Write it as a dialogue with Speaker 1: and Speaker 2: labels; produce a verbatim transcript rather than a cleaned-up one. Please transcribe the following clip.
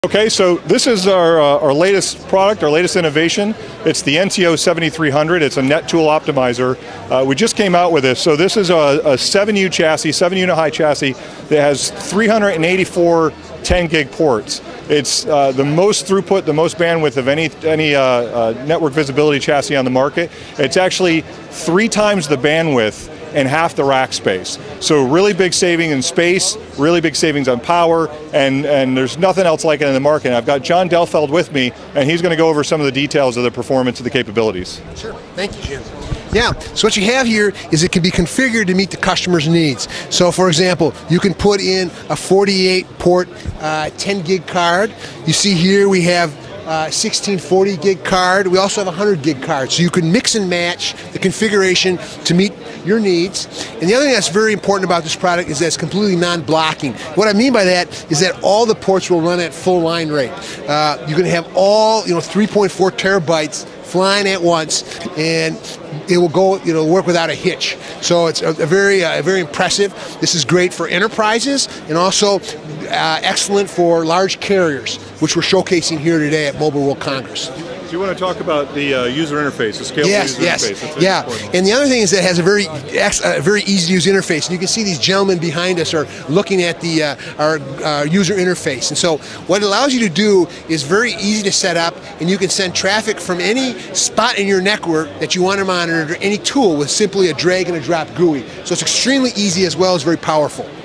Speaker 1: Okay, so this is our, uh, our latest product, our latest innovation. It's the N T O seventy-three hundred. It's a net tool optimizer. Uh, we just came out with this. So this is a, a seven U chassis, seven unit high chassis that has three hundred eighty-four ten gig ports. It's uh, the most throughput, the most bandwidth of any, any uh, uh, network visibility chassis on the market. It's actually three times the bandwidth and half the rack space. So really big saving in space, really big savings on power, and, and there's nothing else like it in the market. And I've got John Delfeld with me, and he's going to go over some of the details of the performance of the capabilities.
Speaker 2: Sure, thank you, Jim. Yeah, so what you have here is it can be configured to meet the customer's needs. So for example, you can put in a forty-eight port uh, ten gig card. You see here we have Uh, sixteen forty gig card. We also have a one hundred gig card, so you can mix and match the configuration to meet your needs. And the other thing that's very important about this product is that it's completely non-blocking. What I mean by that is that all the ports will run at full line rate. Uh, you can have all, you know, three point four terabytes flying at once, and it will go, you know, work without a hitch. So it's a, a very, uh, very impressive. This is great for enterprises and also uh, excellent for large carriers, which we're showcasing here today at Mobile World Congress.
Speaker 1: Do you want to talk about the uh, user interface, the scalable
Speaker 2: yes,
Speaker 1: user
Speaker 2: yes.
Speaker 1: interface? Yes,
Speaker 2: yeah.
Speaker 1: important.
Speaker 2: And the other thing is that it has a very, a very easy to use interface. And you can see these gentlemen behind us are looking at the uh, our uh, user interface. And so what it allows you to do is very easy to set up, and you can send traffic from any spot in your network that you want to monitor to any tool with simply a drag and a drop G U I. So it's extremely easy as well as very powerful.